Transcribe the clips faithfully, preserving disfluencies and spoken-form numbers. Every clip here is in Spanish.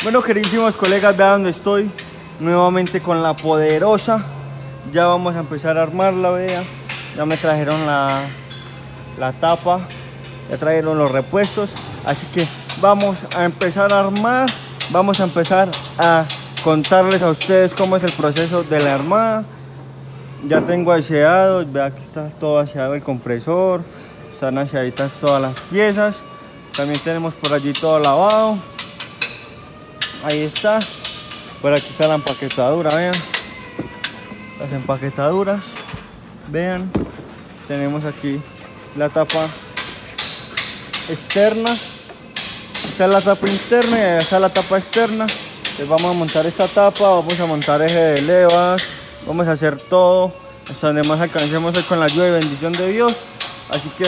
Bueno, queridísimos colegas, vean dónde estoy nuevamente con la poderosa. Ya vamos a empezar a armarla, vean. Ya me trajeron la, la tapa, ya trajeron los repuestos, así que vamos a empezar a armar. Vamos a empezar a contarles a ustedes cómo es el proceso de la armada. Ya tengo aseado, vean que está todo aseado el compresor, están aseaditas todas las piezas. También tenemos por allí todo lavado. Ahí está. Por aquí está la empaquetadura, vean. Las empaquetaduras. Vean. Tenemos aquí la tapa externa. Esta es la tapa interna y allá está la tapa externa. Entonces vamos a montar esta tapa, vamos a montar eje de levas, vamos a hacer todo hasta donde más alcancemos con la ayuda y bendición de Dios. Así que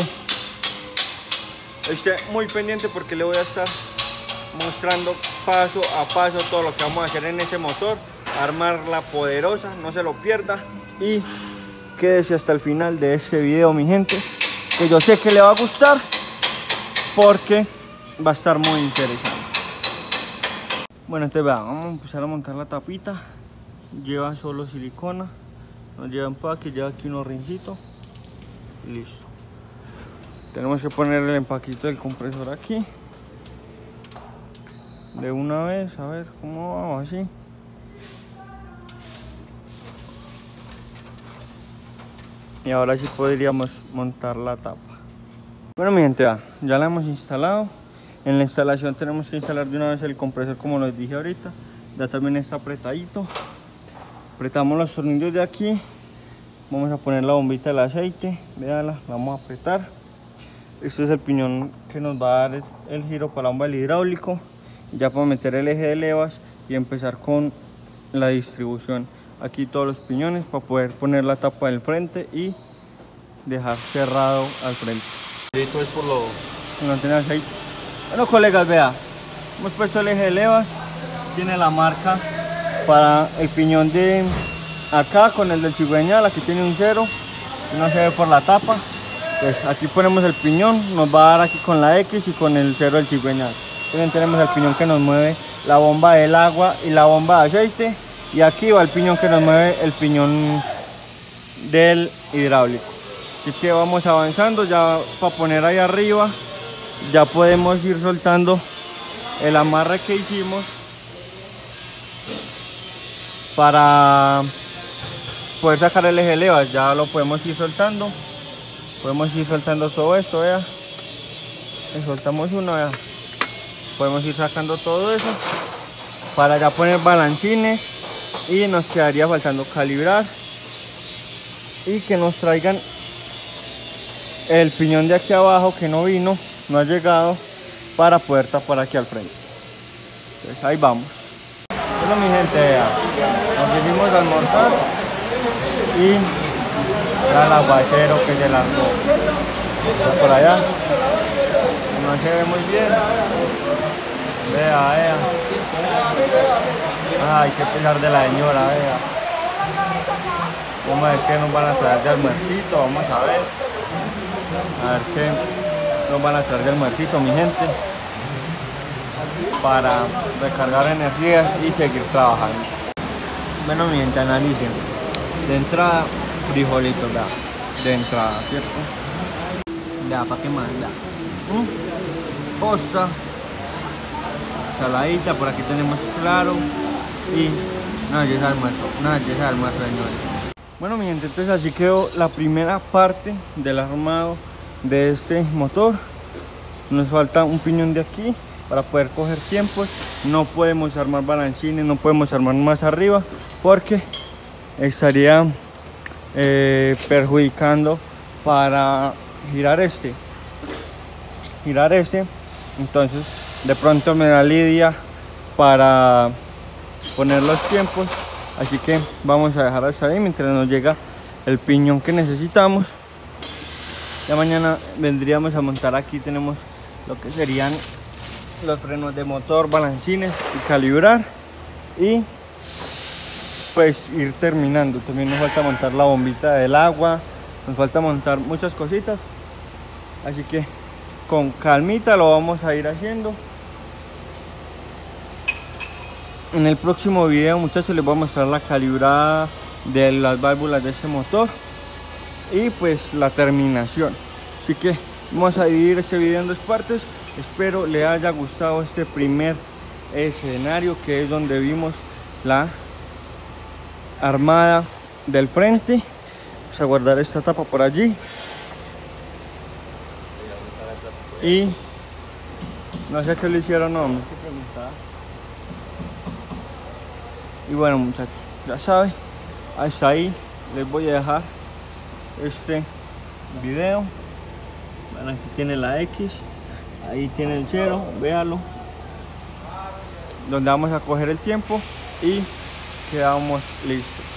esté muy pendiente porque le voy a estar mostrando paso a paso todo lo que vamos a hacer en ese motor, armar la poderosa, no se lo pierda y quédese hasta el final de este video, mi gente, que yo sé que le va a gustar porque va a estar muy interesante. Bueno, entonces vean, vamos a empezar a montar la tapita. Lleva solo silicona, no lleva empaque, lleva aquí unos rincitos y listo. Tenemos que poner el empaquito del compresor aquí de una vez, a ver cómo vamos, así. Y ahora sí podríamos montar la tapa. Bueno, mi gente, ya, ya la hemos instalado. En la instalación tenemos que instalar de una vez el compresor, como les dije ahorita. Ya también está apretadito. Apretamos los tornillos de aquí. Vamos a poner la bombita del aceite. Véanla, la vamos a apretar. Este es el piñón que nos va a dar el, el giro para la bomba del hidráulico. Ya para meter el eje de levas y empezar con la distribución. Aquí todos los piñones para poder poner la tapa del frente y dejar cerrado al frente. Esto es por lo... No tiene aceite. Bueno, colegas, vea, hemos puesto el eje de levas. Tiene la marca para el piñón de acá con el del cigüeñal. Aquí tiene un cero, no se ve por la tapa. Pues aquí ponemos el piñón, nos va a dar aquí con la X y con el cero del cigüeñal. También tenemos el piñón que nos mueve la bomba del agua y la bomba de aceite. Y aquí va el piñón que nos mueve el piñón del hidráulico. Así que vamos avanzando ya para poner ahí arriba. Ya podemos ir soltando el amarre que hicimos para poder sacar el eje de levas. Ya lo podemos ir soltando. Podemos ir soltando todo esto, vea. Le soltamos uno, vea. Podemos ir sacando todo eso para ya poner balancines y nos quedaría faltando calibrar y que nos traigan el piñón de aquí abajo que no vino, no ha llegado, para poder tapar aquí al frente. Entonces ahí vamos. Bueno, mi gente, vea, nos vinimos a almorzar y era el aguacero que se largó. Está por allá, no se ve muy bien. Vea, vea. Ay, qué pesar de la señora, vea. Vamos a ver qué nos van a traer de almuercito, vamos a ver. A ver qué nos van a traer de almuercito, mi gente. Para recargar energía y seguir trabajando. Bueno, mi gente, analicen. De entrada, frijolitos, vea. De entrada, ¿cierto? Vea, ¿para qué más? Vea. ¿Mm? Posta. Saladita, por aquí tenemos claro y nada, ya es almuerzo, nada, ya es almuerzo, señores. Bueno, mi gente, entonces así quedó la primera parte del armado de este motor. Nos falta un piñón de aquí para poder coger tiempos. No podemos armar balancines, no podemos armar más arriba porque estaría eh, perjudicando para girar este, girar este, entonces de pronto me da lidia para poner los tiempos, así que vamos a dejar hasta ahí mientras nos llega el piñón que necesitamos. Ya mañana vendríamos a montar aquí, tenemos lo que serían los frenos de motor, balancines y calibrar y pues ir terminando. También nos falta montar la bombita del agua, nos falta montar muchas cositas, así que con calmita lo vamos a ir haciendo. En el próximo video, muchachos, les voy a mostrar la calibrada de las válvulas de este motor y pues la terminación. Así que vamos a dividir este video en dos partes. Espero le haya gustado este primer escenario, que es donde vimos la armada del frente. Vamos a guardar esta tapa por allí. Y no sé qué le hicieron, no, me hay que preguntar. Y bueno, muchachos, ya saben, hasta ahí les voy a dejar este video. Bueno, aquí tiene la X, ahí tiene el cero, véalo, donde vamos a coger el tiempo y quedamos listos.